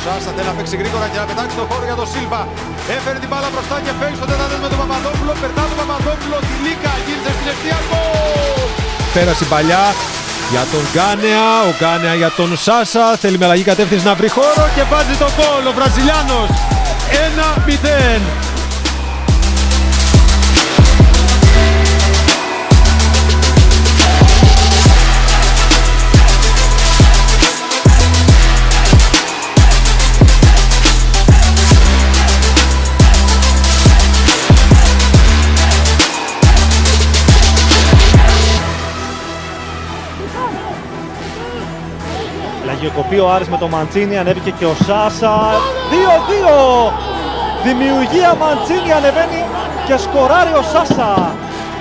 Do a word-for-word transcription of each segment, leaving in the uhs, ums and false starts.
Σάσα θέλει να παίξει γρήγορα και να πετάξει το χώρο για τον Σίλβα. Έφερε την μπάλα μπροστά και φέρει στο τετάρτο με τον Παπαδόπουλο. Περνά τον Παπαδόπουλο, τη Λίκα, γύρισε στην ευθεία γκολ. Πέρασε η παλιά για τον Γκάνεα, ο Γκάνεα για τον Σάσα. Θέλει με αλλαγή κατεύθυνση να βρει χώρο και βάζει το γκολ ο Βραζιλιάνος. ένα μηδέν. Λαγιοκοπεί ο Άρης με το Μαντσίνι, ανέβηκε και ο Σάσα. δύο δύο! Δημιουργία Μαντσίνι, ανεβαίνει και σκοράρει ο Σάσα.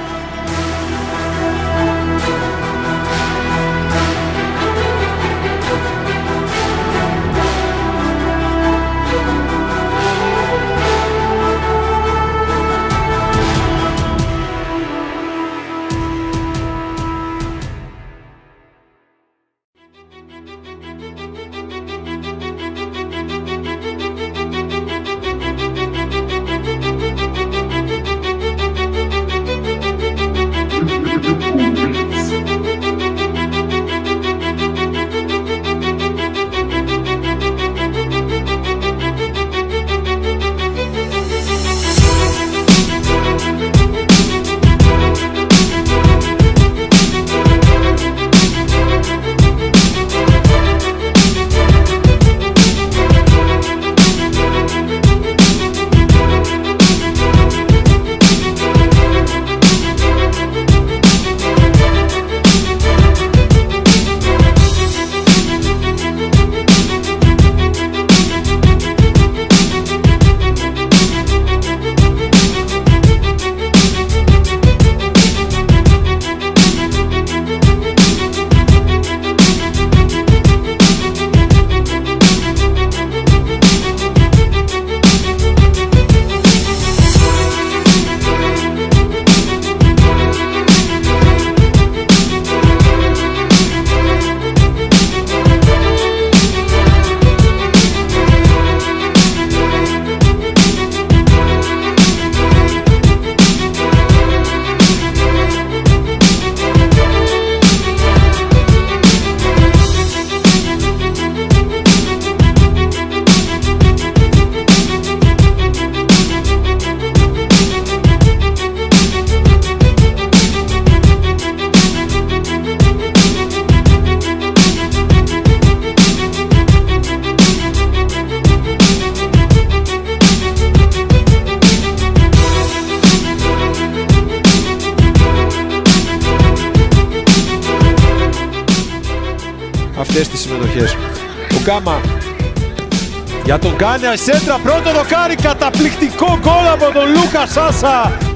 Αυτές τις συμμετοχές. Ο Γκάμα για τον Γκάνεα, σέντρα, πρώτο δοκάρι, καταπληκτικό γκολ από τον Λούκα Σάσα.